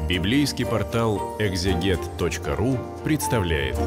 Библейский портал экзегет.ру представляет.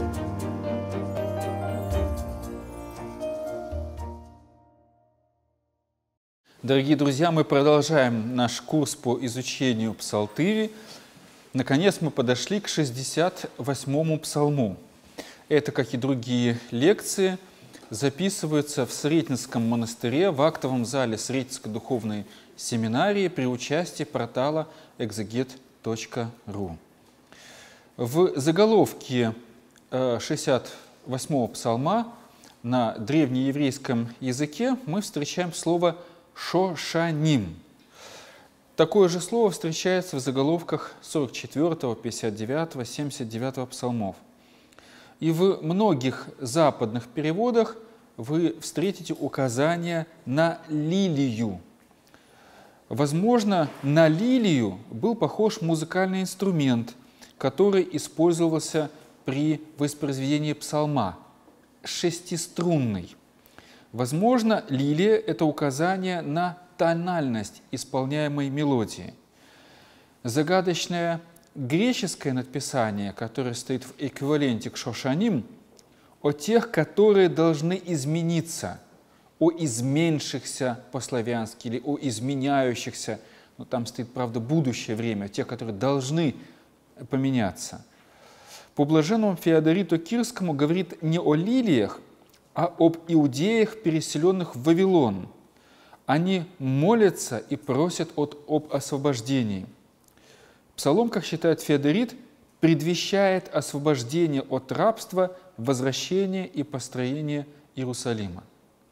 Дорогие друзья, мы продолжаем наш курс по изучению Псалтыри. Наконец мы подошли к 68-му псалму. Это, как и другие лекции, записываются в Сретенском монастыре в актовом зале Сретенской духовной семинарии при участии портала экзегет.ру. В заголовке 68-го псалма на древнееврейском языке мы встречаем слово «шошаним». Такое же слово встречается в заголовках 44, 59, 79 псалмов. И в многих западных переводах вы встретите указание на лилию. Возможно, на лилию был похож музыкальный инструмент, который использовался при воспроизведении псалма – шестиструнный. Возможно, лилия – это указание на тональность исполняемой мелодии. Загадочное греческое надписание, которое стоит в эквиваленте к шошаним, о тех, которые должны измениться, о изменшихся по-славянски или о изменяющихся, но там стоит, правда, будущее время, те, которые должны поменяться. По блаженному Феодориту Кирскому говорит не о лилиях, а об иудеях, переселенных в Вавилон. Они молятся и просят об освобождении. Псалом, как считает Феодорит, предвещает освобождение от рабства, возвращение и построение Иерусалима.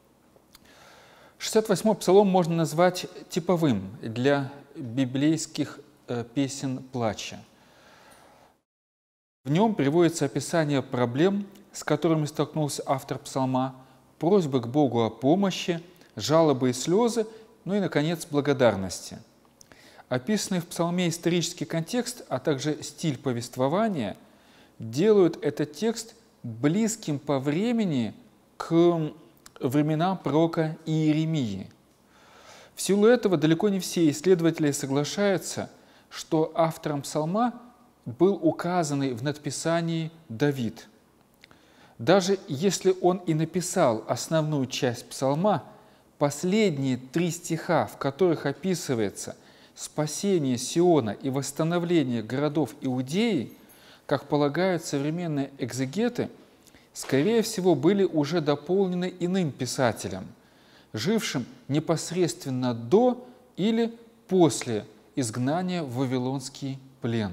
68-й псалом можно назвать типовым для библейских песен плача. В нем приводится описание проблем, с которыми столкнулся автор псалма, просьбы к Богу о помощи, жалобы и слезы, ну и, наконец, благодарности. Описанный в псалме исторический контекст, а также стиль повествования делают этот текст близким по времени к временам пророка Иеремии. В силу этого далеко не все исследователи соглашаются, что автором псалма был указанный в надписании Давид. Даже если он и написал основную часть псалма, последние 3 стиха, в которых описывается спасение Сиона и восстановление городов Иудеи, как полагают современные экзегеты, скорее всего, были уже дополнены иным писателем, жившим непосредственно до или после изгнания в Вавилонский плен.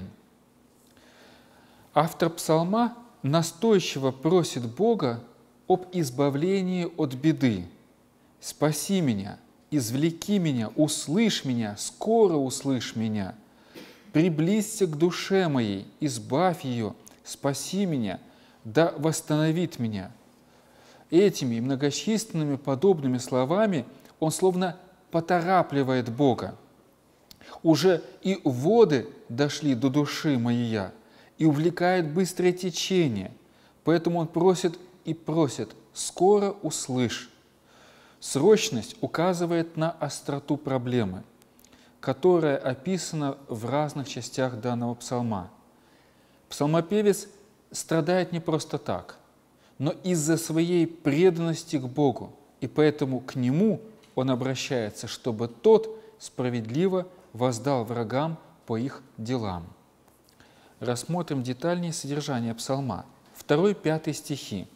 Автор псалма настойчиво просит Бога об избавлении от беды. «Спаси меня, извлеки меня, услышь меня, скоро услышь меня. Приблизься к душе моей, избавь ее, спаси меня, да восстановит меня». Этими многочисленными подобными словами он словно поторапливает Бога. «Уже и воды дошли до души моей, и увлекает быстрое течение, поэтому он просит и просит: скоро услышь». Срочность указывает на остроту проблемы, которая описана в разных частях данного псалма. Псалмопевец страдает не просто так, но из-за своей преданности к Богу, и поэтому к Нему он обращается, чтобы Тот справедливо воздал врагам по их делам. Рассмотрим детальнее содержание псалма. 2-5 стихи.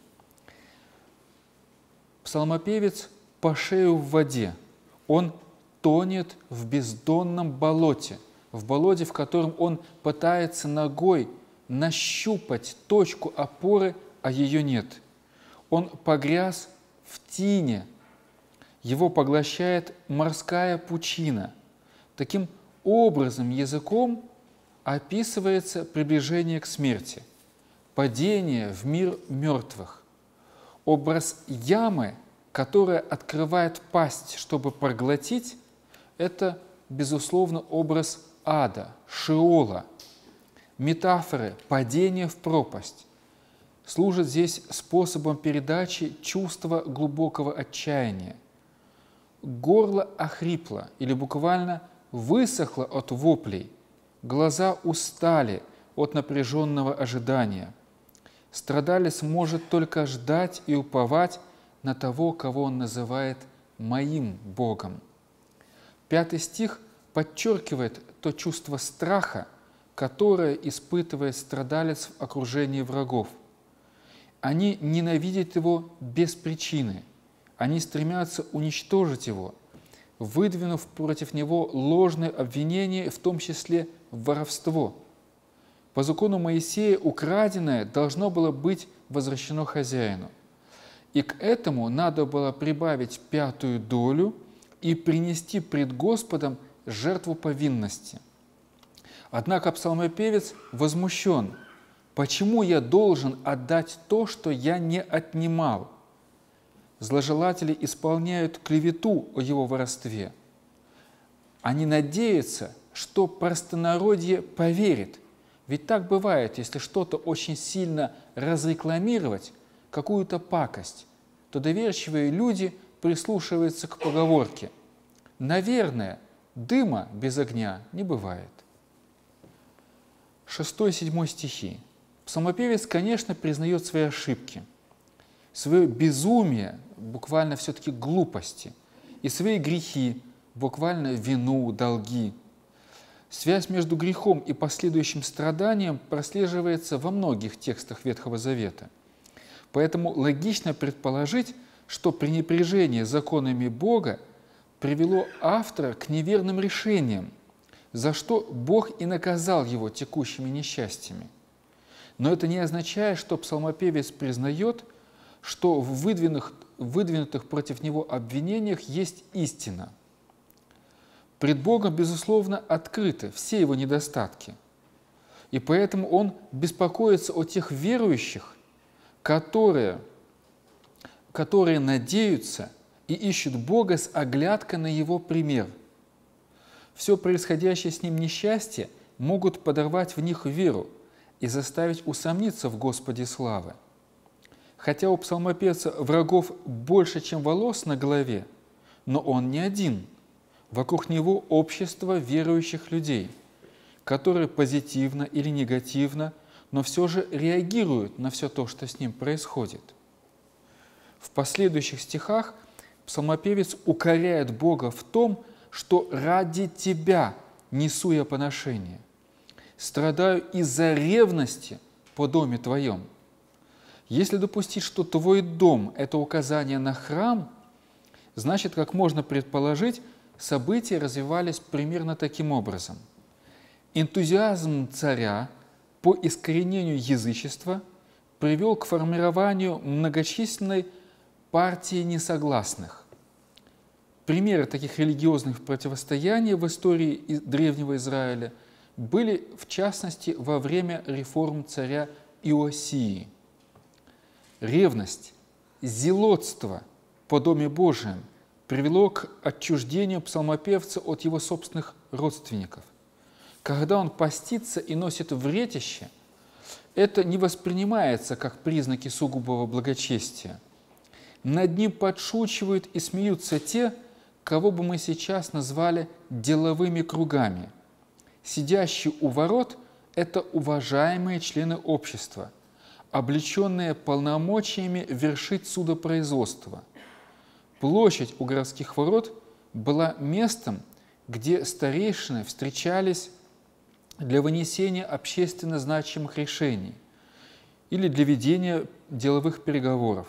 Псалмопевец по шею в воде. Он тонет в бездонном болоте, в болоте, в котором он пытается ногой нащупать точку опоры, а ее нет. Он погряз в тине, его поглощает морская пучина. Таким образом, языком описывается приближение к смерти, падение в мир мертвых. Образ ямы, которая открывает пасть, чтобы проглотить, это, безусловно, образ ада, Шеола. Метафоры падения в пропасть служат здесь способом передачи чувства глубокого отчаяния. Горло охрипло или буквально высохло от воплей, Глаза устали от напряженного ожидания. Страдалец может только ждать и уповать на того, кого он называет «моим Богом». 5 стих подчеркивает то чувство страха, которое испытывает страдалец в окружении врагов. Они ненавидят его без причины. Они стремятся уничтожить его, выдвинув против него ложные обвинения, в том числе в воровство. По закону Моисея украденное должно было быть возвращено хозяину. И к этому надо было прибавить 5-ю долю и принести пред Господом жертву повинности. Однако псалмопевец возмущен. «Почему я должен отдать то, что я не отнимал?» Зложелатели исполняют клевету о его воровстве. Они надеются, что простонародье поверит. Ведь так бывает, если что-то очень сильно разрекламировать, какую-то пакость, то доверчивые люди прислушиваются к поговорке: «Наверное, дыма без огня не бывает». 6-7 стихи. Псалмопевец, конечно, признает свои ошибки, свое безумие, буквально все-таки глупости, и свои грехи, буквально вину, долги. Связь между грехом и последующим страданием прослеживается во многих текстах Ветхого Завета. Поэтому логично предположить, что пренебрежение законами Бога привело автора к неверным решениям, за что Бог и наказал его текущими несчастьями. Но это не означает, что псалмопевец признает, что в выдвинутых против него обвинениях есть истина. Пред Богом, безусловно, открыты все его недостатки. И поэтому он беспокоится о тех верующих, которые надеются и ищут Бога с оглядкой на его пример. Все происходящее с ним несчастье могут подорвать в них веру и заставить усомниться в Господе славы. Хотя у псалмопевца врагов больше, чем волос на голове, но он не один. Вокруг него общество верующих людей, которые позитивно или негативно, но все же реагируют на все то, что с ним происходит. В последующих стихах псалмопевец укоряет Бога в том, что «ради Тебя несу я поношение, страдаю из-за ревности по доме Твоем». Если допустить, что Твой дом – это указание на храм, значит, как можно предположить, события развивались примерно таким образом. Энтузиазм царя по искоренению язычества привел к формированию многочисленной партии несогласных. Примеры таких религиозных противостояний в истории древнего Израиля были, в частности, во время реформ царя Иосии. Ревность, зелотство по Доме Божием привело к отчуждению псалмопевца от его собственных родственников. Когда он постится и носит вретище, это не воспринимается как признаки сугубого благочестия. Над ним подшучивают и смеются те, кого бы мы сейчас назвали деловыми кругами. Сидящие у ворот – это уважаемые члены общества, облеченные полномочиями вершить судопроизводство. Площадь у городских ворот была местом, где старейшины встречались для вынесения общественно значимых решений или для ведения деловых переговоров.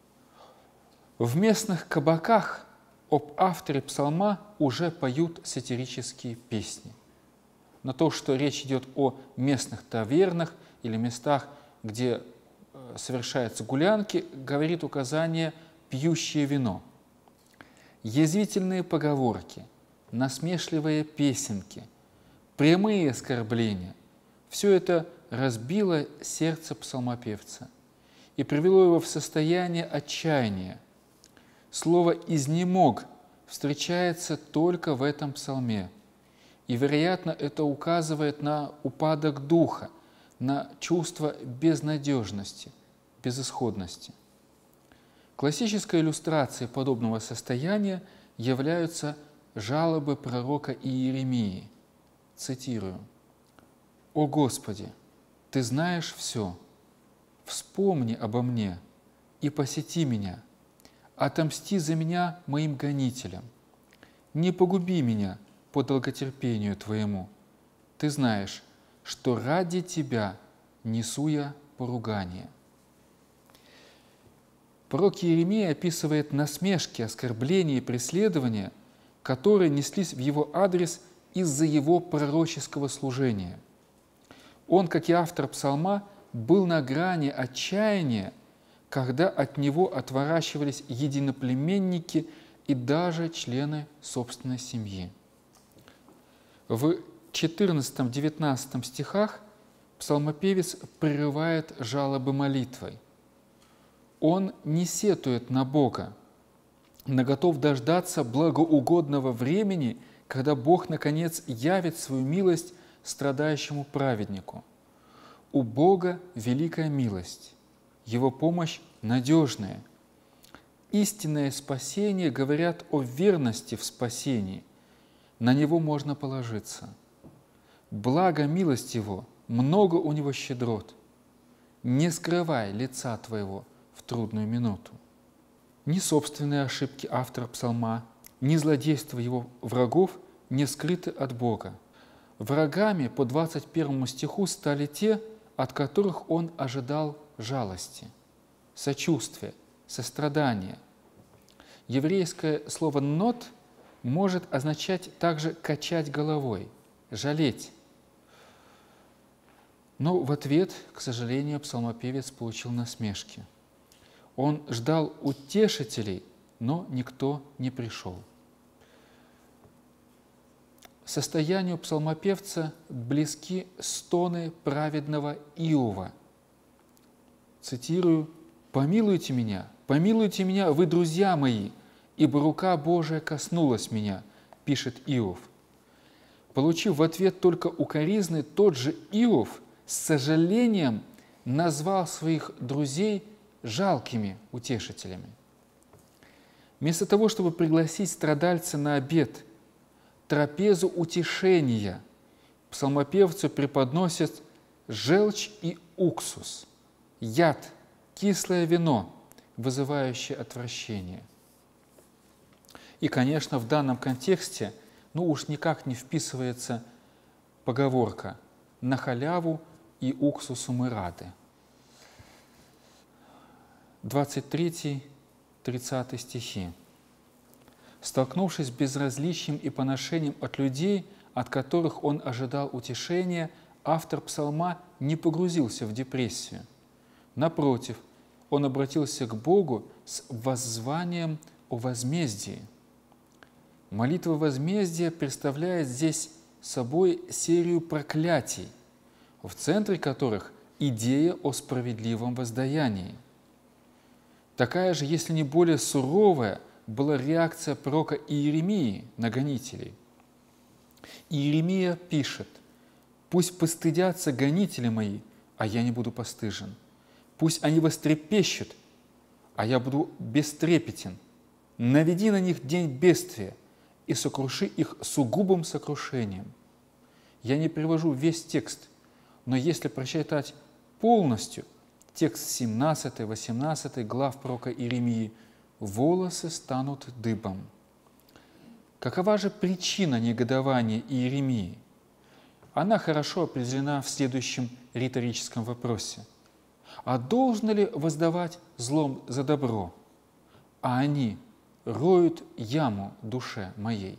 В местных кабаках об авторе псалма уже поют сатирические песни. Но то, что речь идет о местных тавернах или местах, где совершаются гулянки, говорит указание «пьющее вино». Язвительные поговорки, насмешливые песенки, прямые оскорбления – все это разбило сердце псалмопевца и привело его в состояние отчаяния. Слово «изнемог» встречается только в этом псалме, и, вероятно, это указывает на упадок духа, на чувство безнадежности, безысходности. Классической иллюстрацией подобного состояния являются жалобы пророка Иеремии. Цитирую: «О Господи, Ты знаешь все, вспомни обо мне и посети меня, отомсти за меня моим гонителям, не погуби меня по долготерпению Твоему. Ты знаешь, что ради Тебя несу я поругание». Пророк Иеремия описывает насмешки, оскорбления и преследования, которые неслись в его адрес из-за его пророческого служения. Он, как и автор псалма, был на грани отчаяния, когда от него отворачивались единоплеменники и даже члены собственной семьи. В 14-19 стихах псалмопевец прерывает жалобы молитвой. Он не сетует на Бога, но готов дождаться благоугодного времени, когда Бог, наконец, явит свою милость страдающему праведнику. У Бога великая милость, Его помощь надежная. Истинное спасение говорят о верности в спасении. На Него можно положиться. Благо милость Его, много у Него щедрот. Не скрывай лица Твоего в трудную минуту. Ни собственные ошибки автора псалма, ни злодейства его врагов не скрыты от Бога. Врагами по 21 стиху стали те, от которых он ожидал жалости, сочувствия, сострадания. Еврейское слово «нот» может означать также «качать головой», «жалеть». Но в ответ, к сожалению, псалмопевец получил насмешки. Он ждал утешителей, но никто не пришел. Состоянию псалмопевца близки стоны праведного Иова. Цитирую: помилуйте меня, вы, друзья мои, ибо рука Божия коснулась меня», пишет Иов. Получив в ответ только укоризны, тот же Иов с сожалением назвал своих друзей жалкими утешителями. Вместо того, чтобы пригласить страдальца на обед, трапезу утешения, псалмопевцу преподносят желчь и уксус, яд, кислое вино, вызывающее отвращение. И, конечно, в данном контексте уж никак не вписывается поговорка «на халяву и уксусу мы рады». 23-30 стихи. «Столкнувшись с безразличием и поношением от людей, от которых он ожидал утешения, автор псалма не погрузился в депрессию. Напротив, он обратился к Богу с воззванием о возмездии. Молитва возмездия представляет здесь собой серию проклятий, в центре которых идея о справедливом воздаянии. Такая же, если не более суровая, была реакция пророка Иеремии на гонителей. Иеремия пишет: «Пусть постыдятся гонители мои, а я не буду постыжен. Пусть они вострепещут, а я буду бестрепетен. Наведи на них день бедствия и сокруши их сугубым сокрушением». Я не привожу весь текст, но если прочитать полностью текст 17-18 глав пророка Иеремии, волосы станут дыбом. Какова же причина негодования Иеремии? Она хорошо определена в следующем риторическом вопросе. А должно ли воздавать злом за добро? А они роют яму душе моей.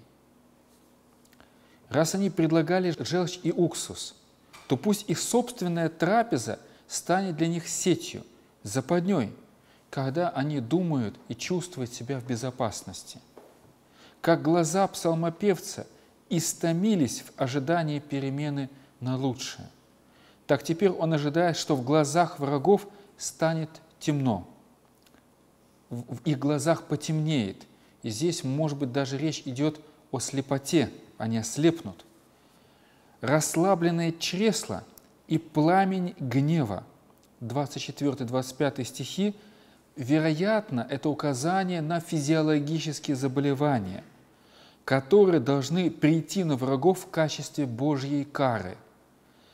Раз они предлагали желчь и уксус, то пусть их собственная трапеза станет для них сетью, западней, когда они думают и чувствуют себя в безопасности. Как глаза псалмопевца истомились в ожидании перемены на лучшее, так теперь он ожидает, что в глазах врагов станет темно, в их глазах потемнеет. И здесь, может быть, даже речь идет о слепоте, они ослепнут. Расслабленные чресла и пламень гнева, 24-25 стихи, вероятно, это указание на физиологические заболевания, которые должны прийти на врагов в качестве Божьей кары.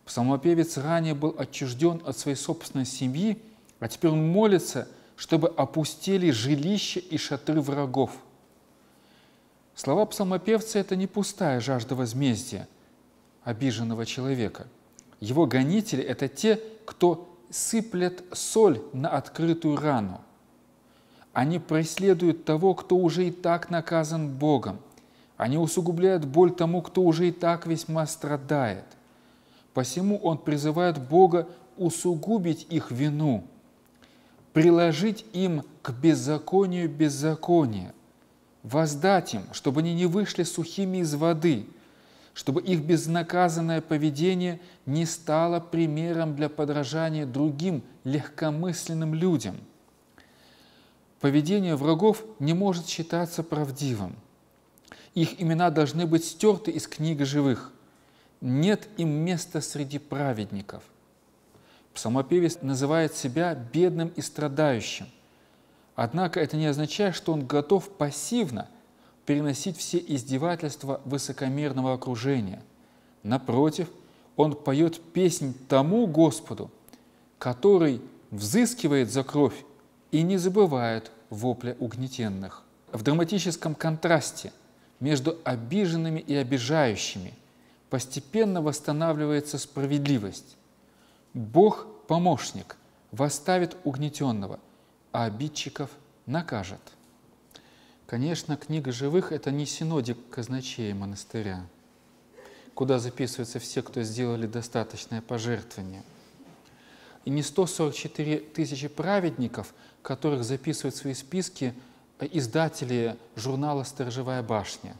Псалмопевец ранее был отчужден от своей собственной семьи, а теперь он молится, чтобы опустели жилища и шатры врагов. Слова псалмопевца – это не пустая жажда возмездия обиженного человека. Его гонители – это те, кто сыплет соль на открытую рану. Они преследуют того, кто уже и так наказан Богом. Они усугубляют боль тому, кто уже и так весьма страдает. Посему он призывает Бога усугубить их вину, приложить им к беззаконию беззаконие, воздать им, чтобы они не вышли сухими из воды, чтобы их безнаказанное поведение не стало примером для подражания другим легкомысленным людям. Поведение врагов не может считаться правдивым. Их имена должны быть стерты из книги живых. Нет им места среди праведников. Псалмопевец называет себя бедным и страдающим. Однако это не означает, что он готов пассивно переносить все издевательства высокомерного окружения. Напротив, он поет песнь тому Господу, который взыскивает за кровь и не забывает вопля угнетенных. В драматическом контрасте между обиженными и обижающими постепенно восстанавливается справедливость. Бог, помощник, восставит угнетенного, а обидчиков накажет. Конечно, книга живых – это не синодик казначея монастыря, куда записываются все, кто сделали достаточное пожертвование. И не 144 тысячи праведников, которых записывают в свои списки издатели журнала «Сторожевая башня».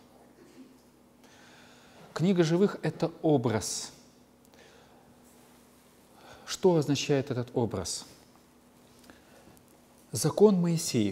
Книга живых – это образ. Что означает этот образ? Закон Моисеев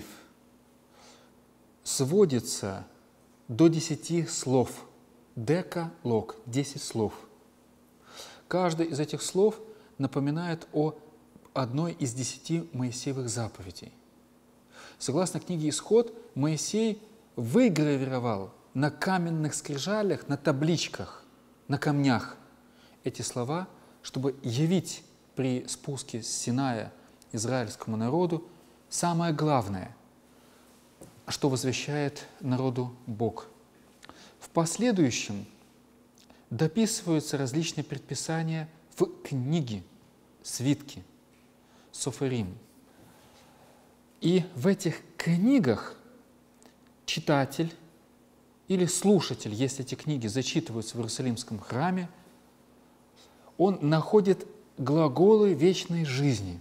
сводится до 10 слов. Декалог – 10 слов. Каждый из этих слов напоминает о одной из 10 Моисеевых заповедей. Согласно книге «Исход», Моисей выгравировал на каменных скрижалях, на табличках, на камнях эти слова, чтобы явить при спуске с Синая израильскому народу самое главное, что возвещает народу Бог. В последующем дописываются различные предписания в книги, свитки, софарим. И в этих книгах читатель или слушатель, если эти книги зачитываются в Иерусалимском храме, он находит глаголы вечной жизни.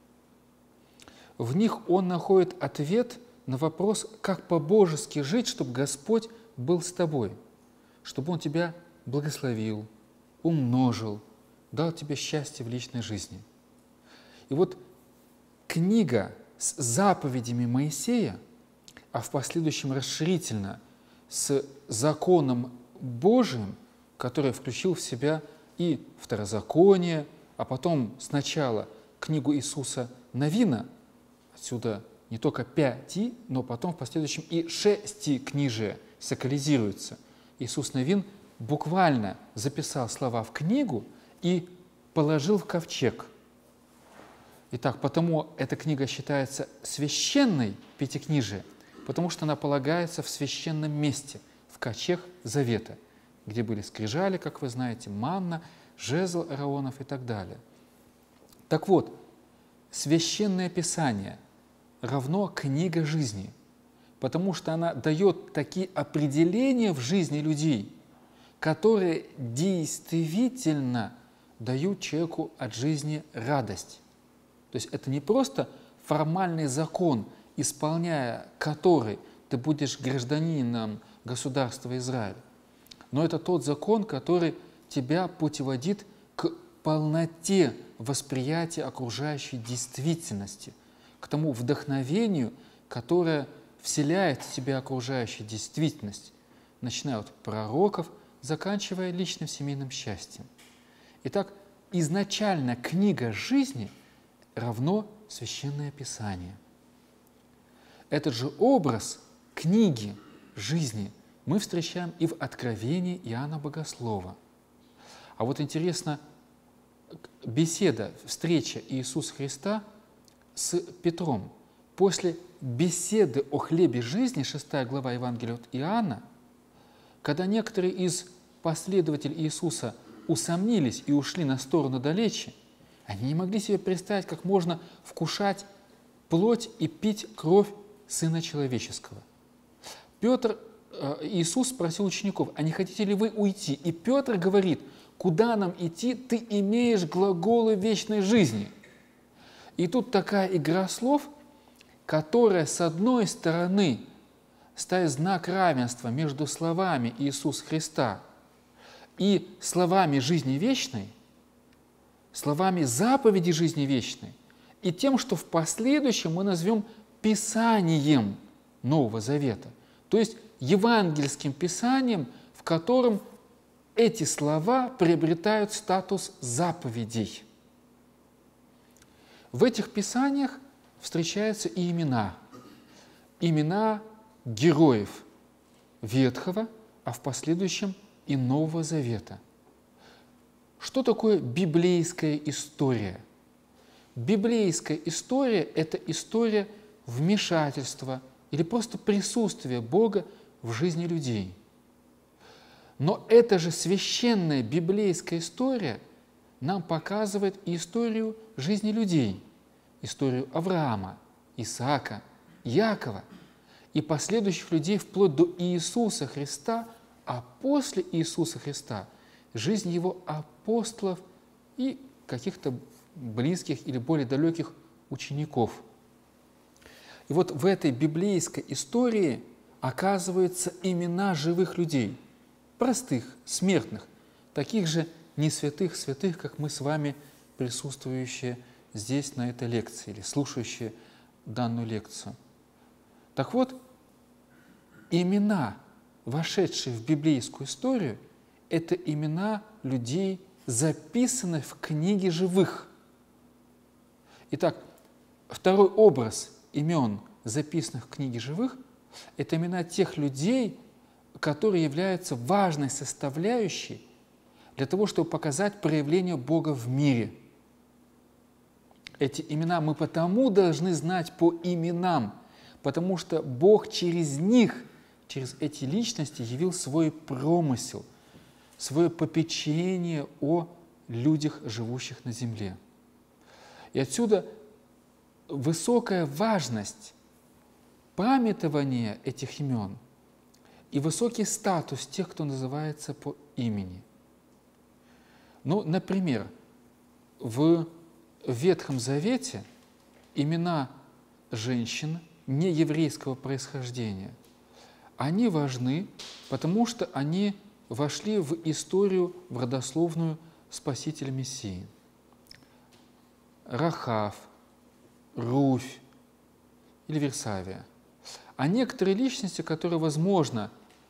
В них он находит ответ на вопрос, как по-божески жить, чтобы Господь был с тобой, чтобы Он тебя благословил, умножил, дал тебе счастье в личной жизни. И вот книга с заповедями Моисея, а в последующем расширительно с законом Божиим, который включил в себя и второзаконие, а потом сначала книгу Иисуса Навина, отсюда не только 5, но потом в последующем и 6 книжия сакрализируется. Иисус Навин буквально записал слова в книгу и положил в ковчег. Итак, потому эта книга считается священной пятикнижия, потому что она полагается в священном месте, в ковчег Завета, где были скрижали, как вы знаете, манна, жезл Ааронов и так далее. Так вот, священное Писание равно книга жизни, потому что она дает такие определения в жизни людей, которые действительно дают человеку от жизни радость. То есть это не просто формальный закон, исполняя который ты будешь гражданином государства Израиль, но это тот закон, который тебя путеводит к полноте восприятия окружающей действительности, к тому вдохновению, которое вселяет в тебя окружающая действительность, начиная от пророков, заканчивая личным семейным счастьем. Итак, изначально книга жизни равно Священное Писание. Этот же образ книги жизни мы встречаем и в Откровении Иоанна Богослова. А вот интересно, беседа, встреча Иисуса Христа с Петром. После беседы о хлебе жизни, 6 глава Евангелия от Иоанна, когда некоторые из последователей Иисуса усомнились и ушли на сторону далече, они не могли себе представить, как можно вкушать плоть и пить кровь Сына Человеческого. Иисус спросил учеников: а не хотите ли вы уйти? И Петр говорит: куда нам идти? Ты имеешь глаголы вечной жизни. И тут такая игра слов, которая, с одной стороны, ставит знак равенства между словами Иисуса Христа и словами жизни вечной, словами заповеди жизни вечной, и тем, что в последующем мы назовем Писанием Нового Завета, то есть евангельским Писанием, в котором эти слова приобретают статус заповедей. В этих Писаниях встречаются и имена героев Ветхого, а в последующем и Нового Завета. Что такое библейская история? Библейская история – это история вмешательства или просто присутствия Бога в жизни людей. Но эта же священная библейская история нам показывает и историю жизни людей, историю Авраама, Исаака, Иакова и последующих людей вплоть до Иисуса Христа, а после Иисуса Христа жизнь Его апостолов и каких-то близких или более далеких учеников. И вот в этой библейской истории оказываются имена живых людей, простых, смертных, таких же не святых, как мы с вами, присутствующие здесь на этой лекции или слушающие данную лекцию. Так вот, имена, вошедшие в библейскую историю, это имена людей, записанных в книге живых. Итак, второй образ имен, записанных в книге живых, это имена тех людей, которые являются важной составляющей для того, чтобы показать проявление Бога в мире. Эти имена мы потому должны знать по именам, потому что Бог через них, через эти личности явил свой промысел, свое попечение о людях, живущих на земле. И отсюда высокая важность памятования этих имен и высокий статус тех, кто называется по имени. Ну, например, в Ветхом Завете имена женщин нееврейского происхождения, они важны, потому что они вошли в историю, в родословную Спасителя Мессии. Рахав, Руфь или Версавия. А некоторые личности, которые, возможно,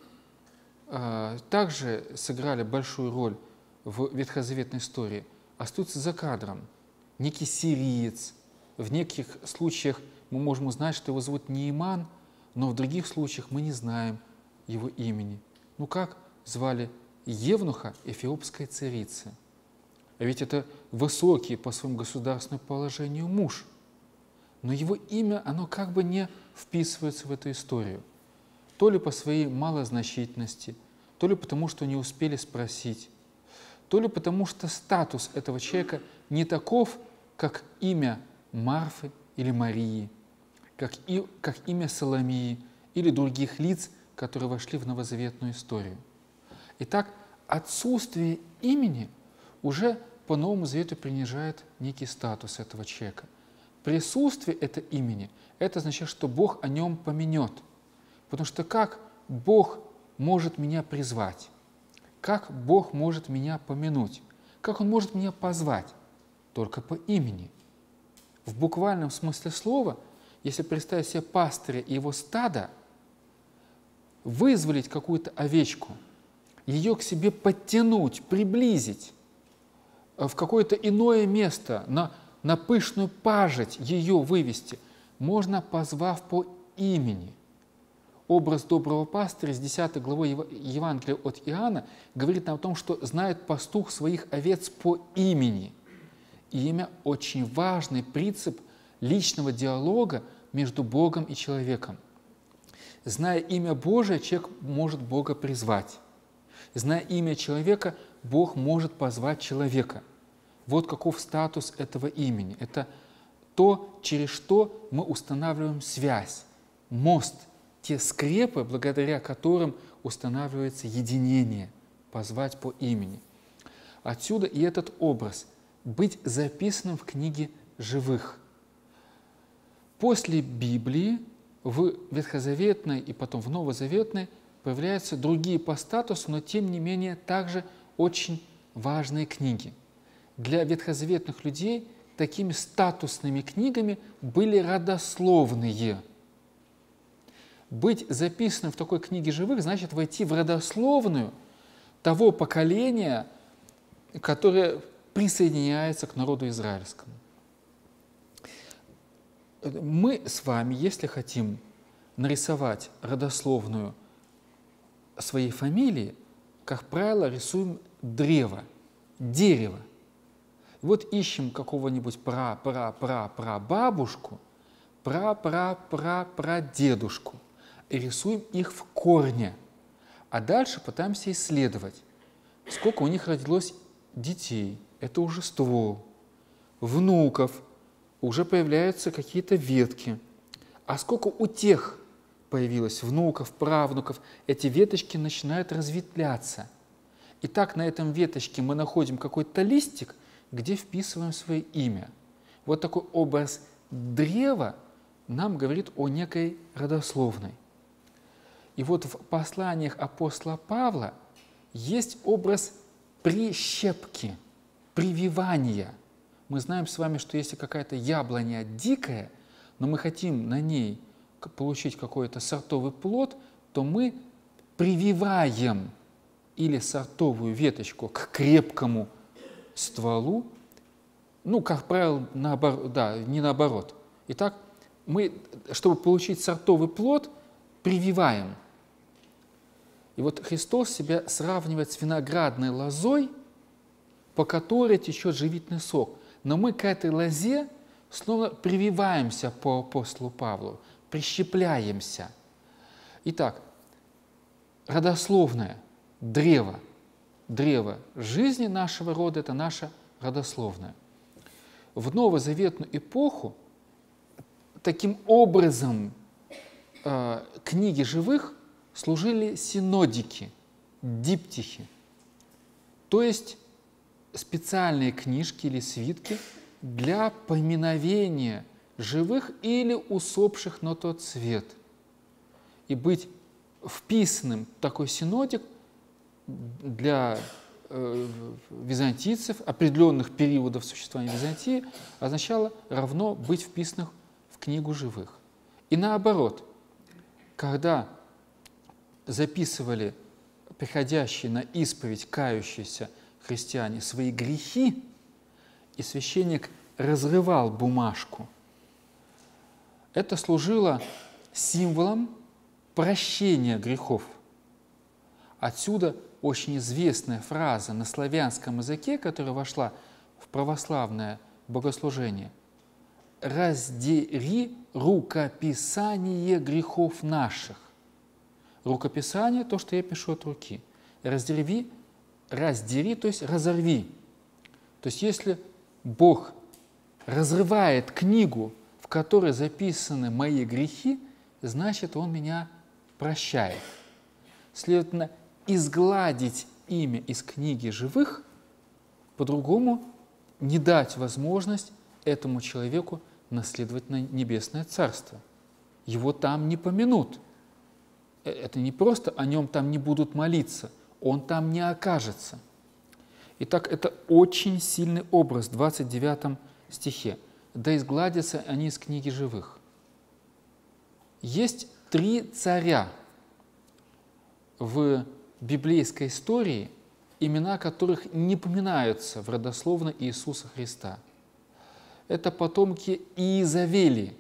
также сыграли большую роль в ветхозаветной истории, остаются за кадром. Некий сириец. В неких случаях мы можем узнать, что его зовут Неиман, но в других случаях мы не знаем его имени. Ну как звали евнуха эфиопской царицы? А ведь это высокий по своему государственному положению муж. Но его имя, оно как бы не вписывается в эту историю. То ли по своей малозначительности, то ли потому, что не успели спросить, то ли потому, что статус этого человека не таков, как имя Марфы или Марии, как имя Соломии или других лиц, которые вошли в новозаветную историю. Итак, отсутствие имени уже по Новому Завету принижает некий статус этого человека. Присутствие этого имени – это означает, что Бог о нем помянет. Потому что как Бог может меня призвать? Как Бог может меня помянуть? Как Он может меня позвать? Только по имени. В буквальном смысле слова, если представить себе пастыря и его стадо, вызволить какую-то овечку, ее к себе подтянуть, приблизить в какое-то иное место, на пышную пажить ее вывести, можно, позвав по имени. Образ доброго пастыря с 10 главой Евангелия от Иоанна говорит нам о том, что знает пастух своих овец по имени. Имя – очень важный принцип личного диалога между Богом и человеком. Зная имя Божие, человек может Бога призвать. Зная имя человека, Бог может позвать человека. Вот каков статус этого имени. Это то, через что мы устанавливаем связь, мост, те скрепы, благодаря которым устанавливается единение, позвать по имени. Отсюда и этот образ – быть записанным в книге живых. После Библии в Ветхозаветной и потом в Новозаветной появляются другие по статусу, но тем не менее также очень важные книги. Для ветхозаветных людей такими статусными книгами были родословные. Быть записанным в такой книге живых значит войти в родословную того поколения, которое присоединяется к народу израильскому. Мы с вами, если хотим нарисовать родословную своей фамилии, как правило, рисуем древо, дерево. Вот ищем какого-нибудь пра-пра-пра-пра-бабушку, пра-пра-пра-прадедушку и рисуем их в корне. А дальше пытаемся исследовать, сколько у них родилось детей, это уже ствол, внуков, уже появляются какие-то ветки. А сколько у тех появилось внуков, правнуков, эти веточки начинают разветвляться. И так на этом веточке мы находим какой-то листик, где вписываем свое имя. Вот такой образ древа нам говорит о некой родословной. И вот в посланиях апостола Павла есть образ прищепки, прививания. Мы знаем с вами, что если какая-то яблоня дикая, но мы хотим на ней получить какой-то сортовый плод, то мы прививаем или сортовую веточку к крепкому стволу, ну, как правило, наоборот, да, не наоборот. Итак, мы, чтобы получить сортовый плод, прививаем. И вот Христос себя сравнивает с виноградной лозой, по которой течет живительный сок. Но мы к этой лозе снова прививаемся по апостолу Павлу, прищепляемся. Итак, родословное древо, древо жизни нашего рода – это наша родословная. В новозаветную эпоху таким образом книги живых служили синодики, диптихи, то есть специальные книжки или свитки для поминовения живых или усопших на тот свет. И быть вписанным в такой синодик для византийцев определенных периодов существования Византии означало равно быть вписанным в книгу живых. И наоборот, когда записывали приходящие на исповедь кающиеся христиане свои грехи, и священник разрывал бумажку, это служило символом прощения грехов. Отсюда очень известная фраза на славянском языке, которая вошла в православное богослужение: «Раздери рукописание грехов наших». Рукописание – то, что я пишу от руки. Раздери, то есть разорви. То есть если Бог разрывает книгу, в которой записаны мои грехи, значит, Он меня прощает. Следовательно, изгладить имя из книги живых, по-другому не дать возможность этому человеку наследовать на небесное царство. Его там не помянут. Это не просто о нем там не будут молиться, он там не окажется. Итак, это очень сильный образ в 29 стихе. «Да изгладятся они из книги живых». Есть 3 царя в библейской истории, имена которых не поминаются в родословной Иисуса Христа. Это потомки Иезавели,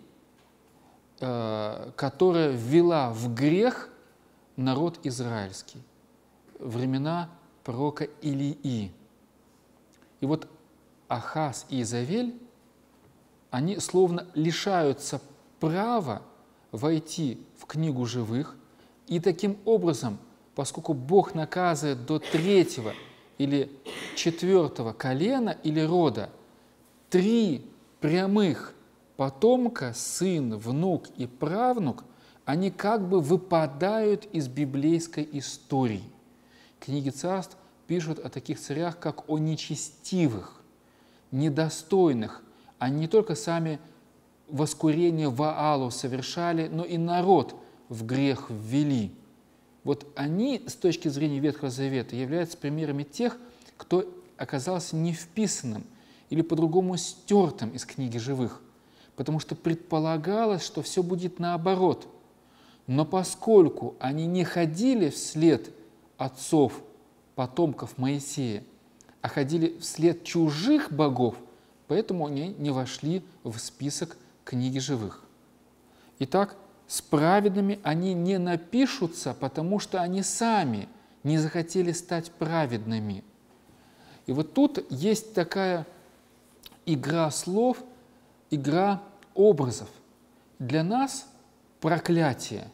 которая ввела в грех народ израильский, времена пророка Илии. И вот Ахаз и Изавель, они словно лишаются права войти в книгу живых, и таким образом, поскольку Бог наказывает до 3-го или 4-го колена или рода, 3 прямых потомка, сын, внук и правнук, они как бы выпадают из библейской истории. Книги царств пишут о таких царях, как о нечестивых, недостойных. Они не только сами воскурение Ваалу совершали, но и народ в грех ввели. Вот они, с точки зрения Ветхого Завета, являются примерами тех, кто оказался не вписанным или по-другому стертым из книги живых, потому что предполагалось, что все будет наоборот. Но поскольку они не ходили вслед отцов, потомков Моисея, а ходили вслед чужих богов, поэтому они не вошли в список книги живых. Итак, с праведными они не напишутся, потому что они сами не захотели стать праведными. И вот тут есть такая игра слов, игра образов. Для нас проклятие.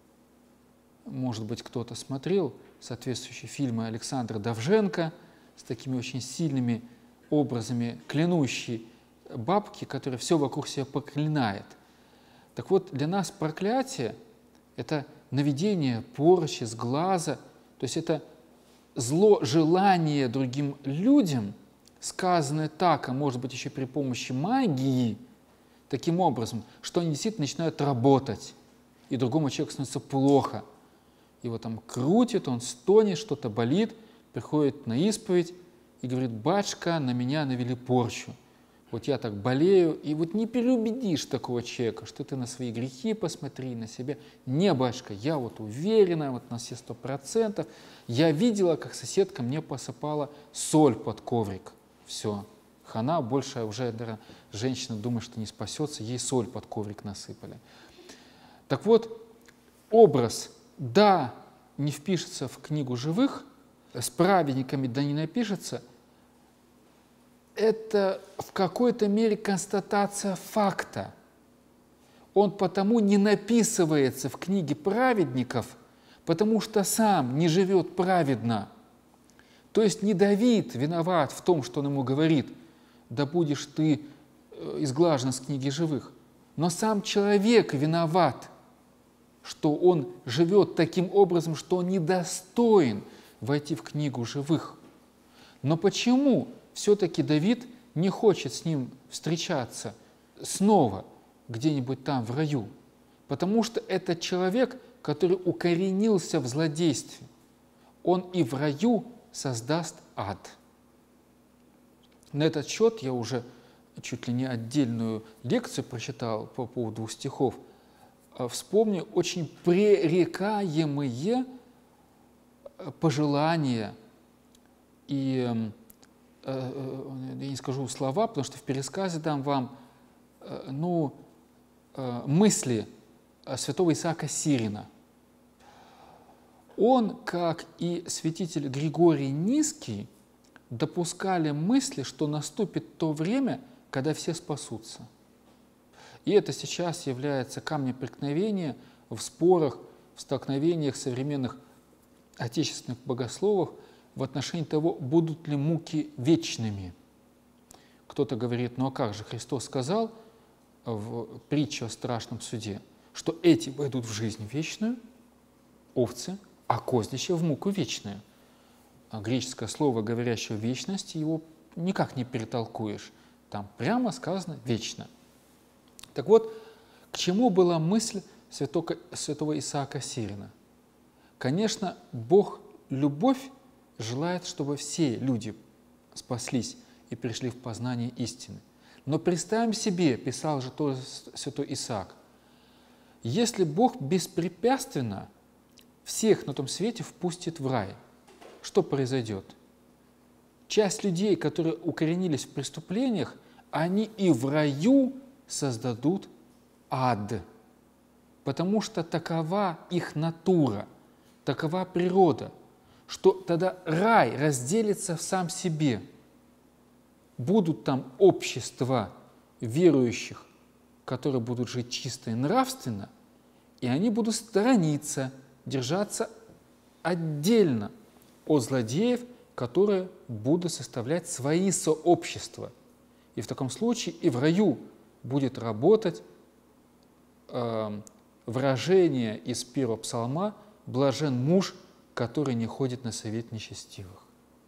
Может быть, кто-то смотрел соответствующие фильмы Александра Довженко с такими очень сильными образами клянущей бабки, которая все вокруг себя проклинает. Так вот, для нас проклятие – это наведение порчи с глаза, то есть это зло желание другим людям, сказанное так, а может быть еще при помощи магии, таким образом, что они действительно начинают работать, и другому человеку становится плохо. Его там крутит, он стонет, что-то болит, приходит на исповедь и говорит: «Батюшка, на меня навели порчу. Вот я так болею». И вот не переубедишь такого человека, что ты на свои грехи посмотри, на себя. Не, батюшка, я вот уверена, вот на все 100%. Я видела, как соседка мне посыпала соль под коврик. Все, хана, больше уже даже женщина думает, что не спасется, ей соль под коврик насыпали. Так вот, образ «да» не впишется в книгу живых, с праведниками «да» не напишется, это в какой-то мере констатация факта. Он потому не написывается в книге праведников, потому что сам не живет праведно. То есть не Давид виноват в том, что он ему говорит: «Да будешь ты изглажен с книги живых», но сам человек виноват, что он живет таким образом, что он недостоин войти в книгу живых. Но почему все-таки Давид не хочет с ним встречаться снова где-нибудь там в раю? Потому что это человек, который укоренился в злодействе. Он и в раю создаст ад. На этот счет я уже чуть ли не отдельную лекцию прочитал по поводу 2 стихов. Вспомню очень пререкаемые пожелания и, я не скажу слова, потому что в пересказе дам вам мысли святого Исаака Сирина. Он, как и святитель Григорий Низкий, допускали мысли, что наступит то время, когда все спасутся. И это сейчас является камнем преткновения в спорах, в столкновениях современных отечественных богословов в отношении того, будут ли муки вечными. Кто-то говорит: ну а как же, Христос сказал в притче о страшном суде, что эти войдут в жизнь вечную, овцы, а кознища в муку вечную. А греческое слово, говорящее о вечности, его никак не перетолкуешь. Там прямо сказано «вечно». Так вот, к чему была мысль святого Исаака Сирина? Конечно, Бог любовь желает, чтобы все люди спаслись и пришли в познание истины. Но представим себе, писал же тоже святой Исаак, если Бог беспрепятственно всех на том свете впустит в рай, что произойдет? Часть людей, которые укоренились в преступлениях, они и в раю создадут ад, потому что такова их натура, такова природа, что тогда рай разделится в сам себе. будут там общества верующих, которые будут жить чисто и нравственно, и они будут сторониться, держаться отдельно от злодеев, которые будут составлять свои сообщества. И в таком случае и в раю будет работать выражение из первого псалма «Блажен муж, который не ходит на совет нечестивых».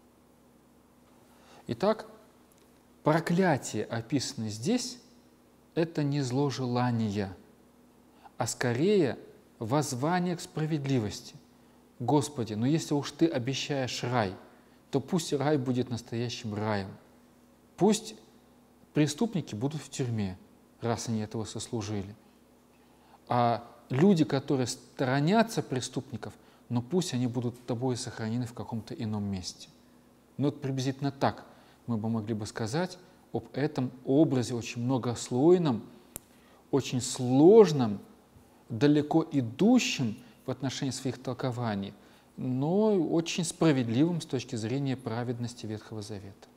Итак, проклятие, описанное здесь, это не зложелание, а скорее воззвание к справедливости. Господи, но если уж Ты обещаешь рай, то пусть рай будет настоящим раем. Пусть преступники будут в тюрьме, раз они этого сослужили. А люди, которые сторонятся преступников, но пусть они будут Тобой сохранены в каком-то ином месте. Ну вот приблизительно так мы бы могли бы сказать об этом образе очень многослойном, очень сложном, далеко идущем в отношении своих толкований, но очень справедливым с точки зрения праведности Ветхого Завета.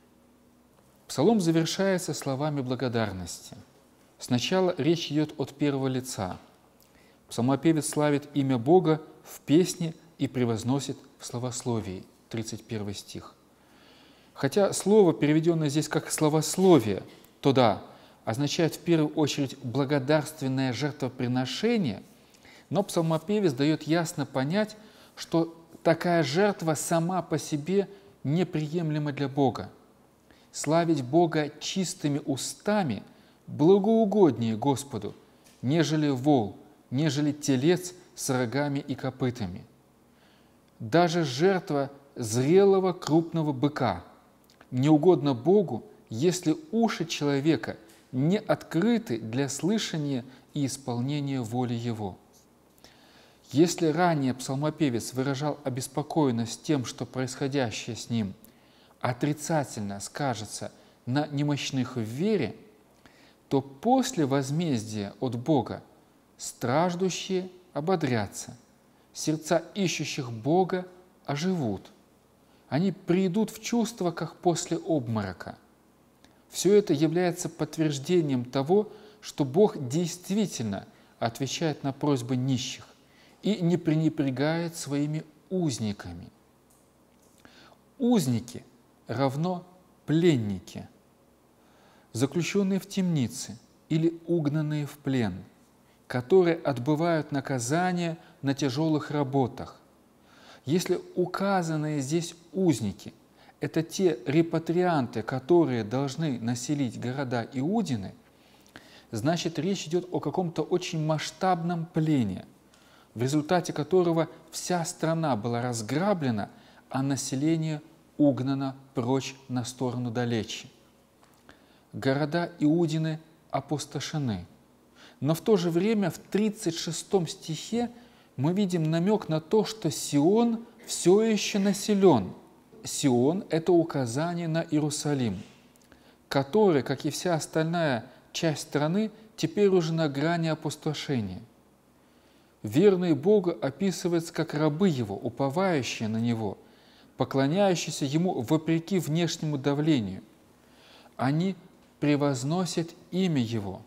Псалом завершается словами благодарности. Сначала речь идет от первого лица. Псалмопевец славит имя Бога в песне и превозносит в словословии, 31 стих. Хотя слово, переведенное здесь как словословие, то да, означает в первую очередь благодарственное жертвоприношение, но псалмопевец дает ясно понять, что такая жертва сама по себе неприемлема для Бога. Славить Бога чистыми устами благоугоднее Господу, нежели вол, нежели телец с рогами и копытами. Даже жертва зрелого крупного быка не угодно Богу, если уши человека не открыты для слышания и исполнения воли Его. Если ранее псалмопевец выражал обеспокоенность тем, что происходящее с ним отрицательно скажется на немощных в вере, то после возмездия от Бога страждущие ободрятся, сердца ищущих Бога оживут. Они придут в чувство, как после обморока. Все это является подтверждением того, что Бог действительно отвечает на просьбы нищих и не пренебрегает своими узниками. Узники равно пленники, заключенные в темнице или угнанные в плен, которые отбывают наказание на тяжелых работах. Если указанные здесь узники – это те репатрианты, которые должны населить города Иудины, значит, речь идет о каком-то очень масштабном плене, в результате которого вся страна была разграблена, а население угнано прочь на сторону далече. Города Иудины опустошены. Но в то же время в 36 стихе мы видим намек на то, что Сион все еще населен. Сион – это указание на Иерусалим, который, как и вся остальная часть страны, теперь уже на грани опустошения. Верные Богу описываются как рабы Его, уповающие на Него, поклоняющиеся Ему вопреки внешнему давлению. Они превозносят имя Его.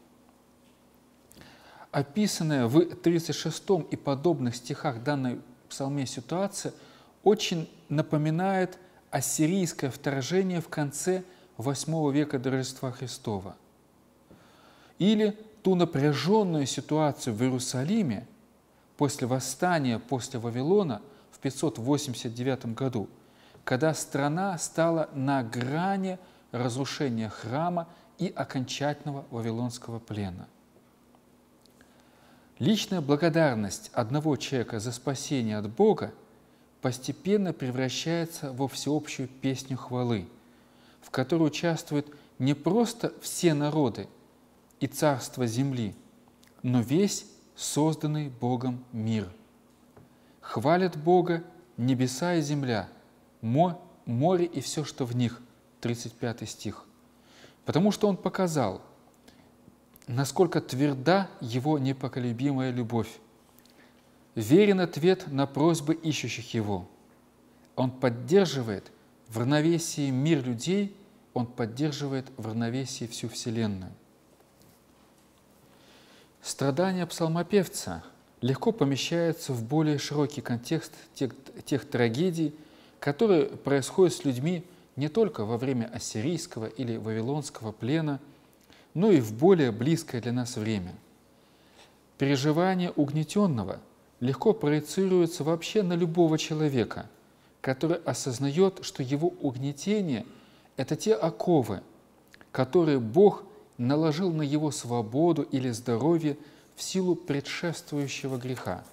Описанная в 36 и подобных стихах данной псалме ситуация очень напоминает ассирийское вторжение в конце VIII века до Рождества Христова. Или ту напряженную ситуацию в Иерусалиме после восстания, после Вавилона в 589 году, когда страна стала на грани разрушения храма и окончательного вавилонского плена. Личная благодарность одного человека за спасение от Бога постепенно превращается во всеобщую песню хвалы, в которой участвуют не просто все народы и царства земли, но весь созданный Богом мир. Хвалят Бога небеса и земля, море и все, что в них, 35 стих, потому что Он показал, насколько тверда Его непоколебимая любовь. Верен ответ на просьбы ищущих Его. Он поддерживает в равновесии мир людей Он поддерживает в равновесии всю Вселенную. Страдания псалмопевца легко помещаются в более широкий контекст тех трагедий, которые происходят с людьми не только во время ассирийского или вавилонского плена, но и в более близкое для нас время. Переживание угнетенного легко проецируется вообще на любого человека, который осознает, что его угнетение – это те оковы, которые Бог наложил на его свободу или здоровье в силу предшествующего греха.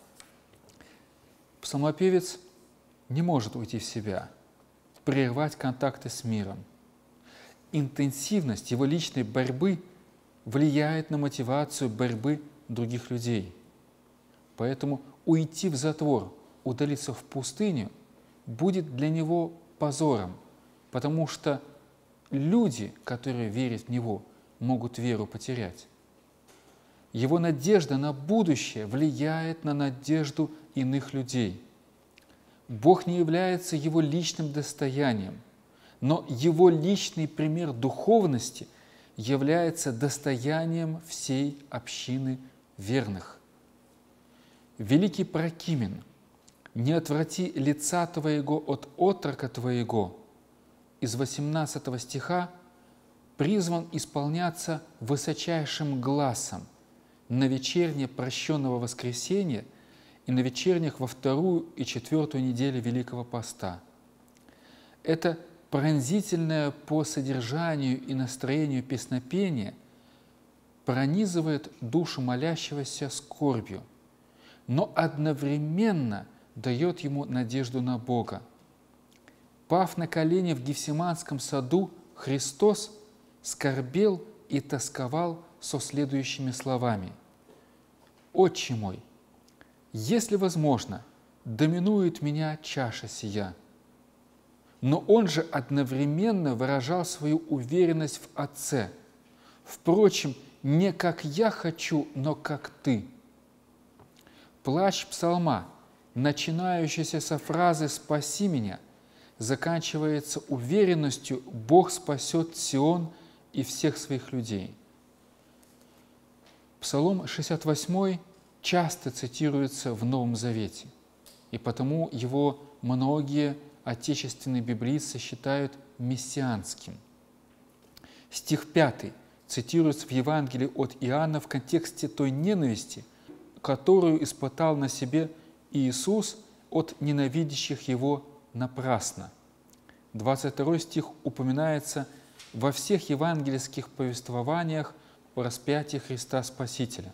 Псалмопевец не может уйти в себя, прервать контакты с миром. Интенсивность его личной борьбы влияет на мотивацию борьбы других людей. Поэтому уйти в затвор, удалиться в пустыню будет для него позором, потому что люди, которые верят в него, могут веру потерять. Его надежда на будущее влияет на надежду иных людей. Бог не является его личным достоянием, но его личный пример духовности является достоянием всей общины верных. Великий Прокимен, «Не отврати лица твоего от отрока твоего» из 18 стиха призван исполняться высочайшим гласом на вечерне прощенного воскресенья и на вечернях во 2-ю и 4-ю недели Великого Поста. Это пронзительное по содержанию и настроению песнопение пронизывает душу молящегося скорбью, но одновременно дает ему надежду на Бога. Пав на колени в Гефсиманском саду, Христос скорбел и тосковал со следующими словами: «Отче мой, если возможно, доминует меня чаша сия». Но он же одновременно выражал свою уверенность в Отце. «Впрочем, не как я хочу, но как Ты». Плач псалма, начинающийся со фразы «Спаси меня», заканчивается уверенностью «Бог спасет Сион и всех своих людей». Псалом 68 часто цитируется в Новом Завете, и потому его многие отечественные библейцы считают мессианским. Стих 5 цитируется в Евангелии от Иоанна в контексте той ненависти, которую испытал на себе Иисус от ненавидящих Его напрасно. 22 стих упоминается во всех евангельских повествованиях о распятии Христа Спасителя.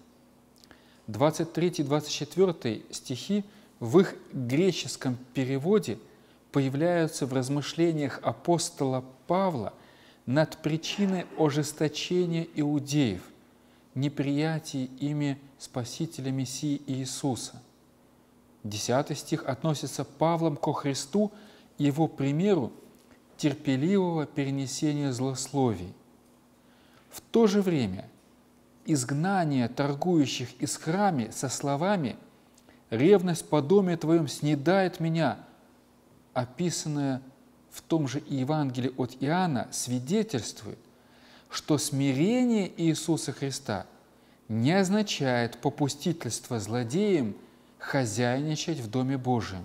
23-24 стихи в их греческом переводе появляются в размышлениях апостола Павла над причиной ожесточения иудеев, неприятия ими Спасителя Мессии Иисуса. 10 стих относится Павлом ко Христу и его примеру терпеливого перенесения злословий. В то же время изгнание торгующих из храма со словами «ревность по доме твоем снедает меня», описанное в том же Евангелии от Иоанна, свидетельствует, что смирение Иисуса Христа не означает попустительство злодеям хозяйничать в Доме Божьем.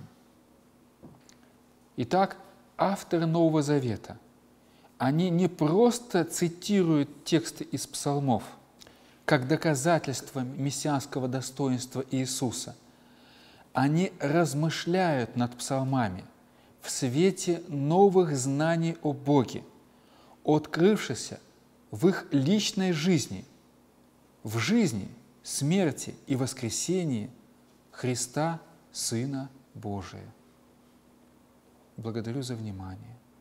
Итак, авторы Нового Завета, они не просто цитируют тексты из псалмов как доказательство мессианского достоинства Иисуса, они размышляют над псалмами в свете новых знаний о Боге, открывшихся в их личной жизни, в жизни, смерти и воскресении Христа, Сына Божия. Благодарю за внимание.